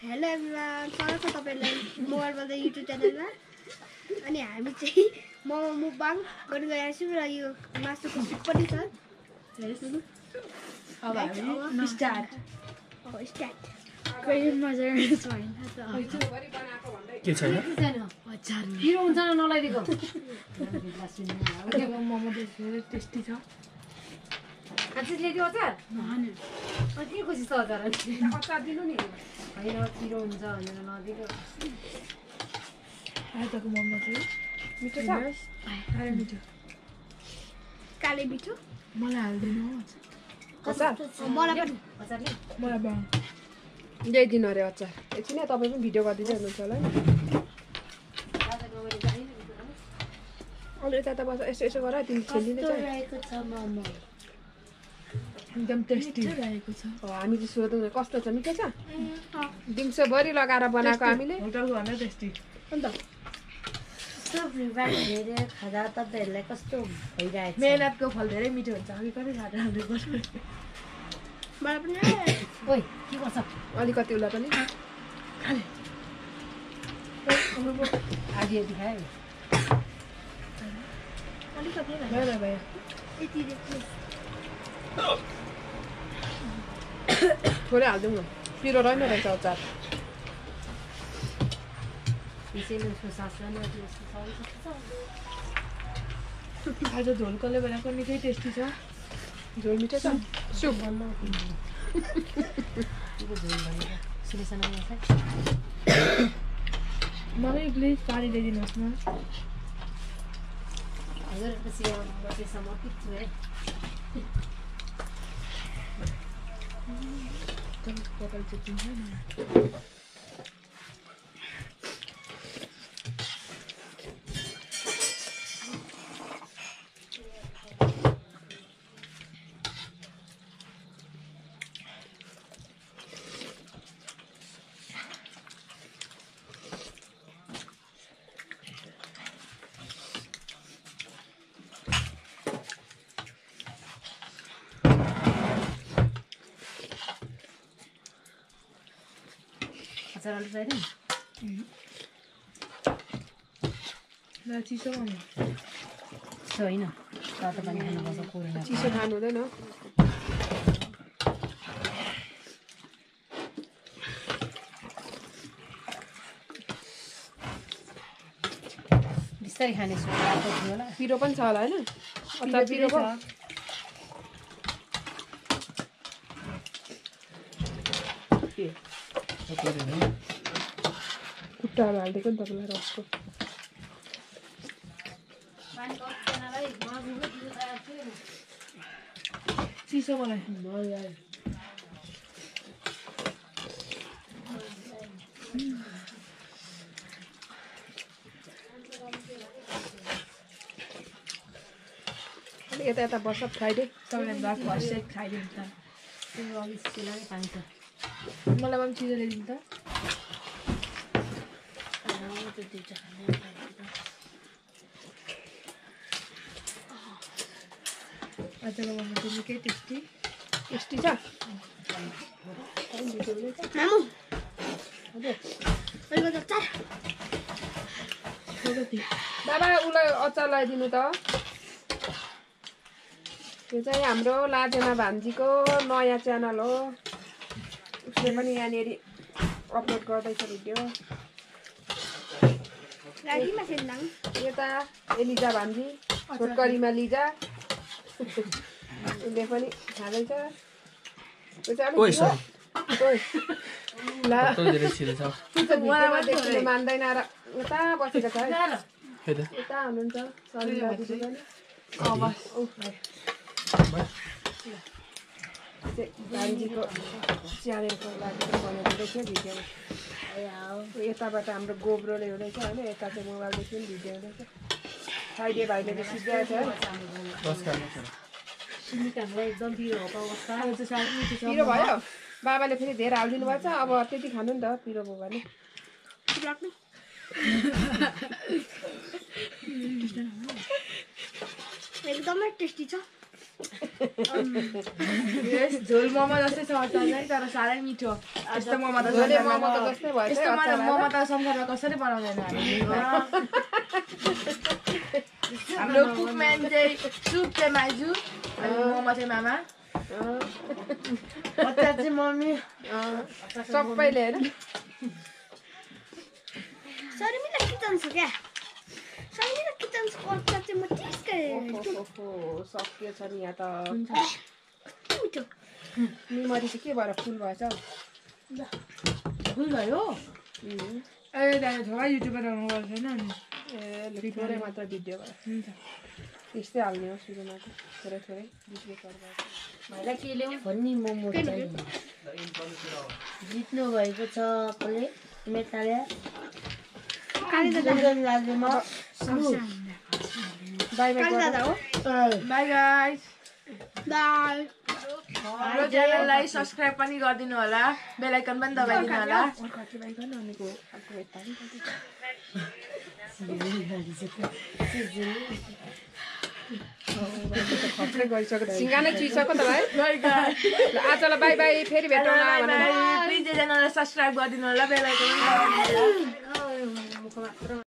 Hello everyone, स्वागत छ तपाईलाई मोबाइल बल्दै युट्युब च्यानलमा। अनि हामी चाहिँ मोमो मुकबाङ गर्न गइरहेको छौँ र यो मासुको सुप पनि छ। अब हामी स्टार्ट। कहिले मजा आउँछ हैन त। के छैन अचार पिरो हुन्छ न नलाइदिएको। मोमो धेरै टेस्टी छ। खान्छस् ल्याइदियो अचार? हैन के खुसी छ अचार? अचार दिनु नि। हैन पिरो हुन्छ भनेर नदिएको। आजको मोमो चाहिँ मिठो छ? खारे मिठो। काले मिठो मलाई हाल्दिनु अचार? मलाई पनि अचार नि? मलाई बाङ ल्याइदिनु अरे अचार। एकछिन है, तपाईँ पनि भिडियो गरिदिँदै हुनुहुन्छ होला नि। अलि यता बस, यसो यसो गर, तिमी खेलिदिने चाहिँ। रहेको छ मोमो। एकदम टेस्टी रहेको छ। हामी चाहिँ सोधौँ कस्तो छ, मिठो छ? दिउँसोभरि लगाएर बनाएको हामीले। होटलको भन्दा टेस्टी। अन्त धेरै खाँदा तपाईँहरूलाई कस्तो भइरहेको छ? मेहनतको फल धेरै मिठो हुन्छ। हामी कति खाँदा हाम्रो पर्छ। मलाई पनि ओइ के गर्छ? अलिकति उसलाई पनि आधी आधी खायो। अलिकति भयो भयो यति देख्नु। थोरै हालिदिउँ न, पिरो रहेन रहेछ अचार। त्यसैले उसको सासलाई नदियो जस्तो छ। आज झोलकोले बनाएको निकै टेस्टी छ। झोल मिठो छ। सुप मलाई प्लिज पानी ल्याइदिनुहोस् न। हजुरपछि समर्पित छु है। बटल चाहिँ दिन्छ नि। अचार अलिक चाहियो? ल चिसो मोमो। होइन तातो पानी खानुपर्छ कोरेर। चिसो खानु हुँदैन। बिस्तारै खाने छु रातो थियो होला। पिरो पनि छ होला होइन? अचार पिरो छ। भयो। खुट्टाहरू हालिदिएको नि तपाईँलाई रसको। चिसो मलाई। अलिक यता यता बस्छ, फ्राइडे। तपाईँलाई भएको हर्सेक खाइदिनु त। तिम्रो अघि सिलाइ पानी छ। मलाई पनि चिसो ल्याइदिनु त। आजको मोमो चाहिँ निकै टेस्टी। टेस्टी छ। मामु अलिकति अचार। बाबा उसलाई अचार लगाइदिनु त। यो चाहिँ हाम्रो लाजेना भान्जीको नयाँ च्यानल हो। उसले पनि यहाँनिर अपलोड गर्दैछ भिडियो। गाडीमा सेन्दाङ यता एलिजा भान्जी, छोटकरीमा लिजा, उसले पनि खाँदैछ। त्यो चाहिँ ओइ अलिक सर ओइ, ला धेरै छिटो छ। भिडियोमा देखिनु मान्दैन र उता बसेको छ है। खै त यता हुनुहुन्छ सलिला दिदी पनि। भान्जीको च्यानलको लागि पनि बनाइदिँदै थियो भिडियो। यताबाट हाम्रो गोब्रोले हुँदैछ होइन, यता चाहिँ मोबाइलदेखि पनि भिडियो हुँदैछ। फ्राइडे भाइले चाहिँ सिद्ध्याएको छ है। हामीलाई एकदम पिरो भएको अवस्था। पिरो भयो। बाबाले फेरि धेरै हालिदिनु भएको छ। अब त्यति खानु नि त, पिरो भयो भने। एकदमै टेस्टी छ। झोल मोमो जस्तै छ अचार चाहिँ तर साह्रै मिठो यस्तो मोमो त झोले मोमो त कस्तै भयो यस्तो मोमो त संसारमा कसैले बनाउँदैन हाम्रो कुकम्यान चाहिँ सुप चाहिँ माइजू अनि मोमो चाहिँ मामा अचार चाहिँ मम्मी सबैले होइन शर्मिला किचन्स हो क्या शर्मिला किचन्सको अचार चाहिँ म टेस्ट गरेँ ओहो सक्यो छ नि यहाँ त मिठो निमरी चाहिँ के भएर फुल भएछ हौ फुल भयो ए दाइ थोरै युट्युबमा बनाउनु गर्छ हैन अनि ए थोरै मात्र भिडियो भयो हुन्छ त्यस्तै हाल्ने हो सुरुमा त थोरै थोरै बिचले पर्दा भाइलाई के ल्याउँ भन्ने मोमो चाहिँ जित्नु भएको छ कसले मेटाले काली दादा लाजमा बाई बाई काली दादा हो बाइ गाइस बाई हाम्रो च्यानललाई सब्स्क्राइब पनि गरिदिनु होला बेल आइकन पनि दबाइदिनु होला अर्को बाई गर्न अनिको अर्को यता नि खप्रै गरिसक्यो सिङ्गा नै चुइसक्यो त भाइ आजलाई बाई बाई फेरि भेटौँ प्लिज च्यानललाई सब्स्क्राइब गरिदिनु होला बेल आइकन पनि दबाइदिनु होला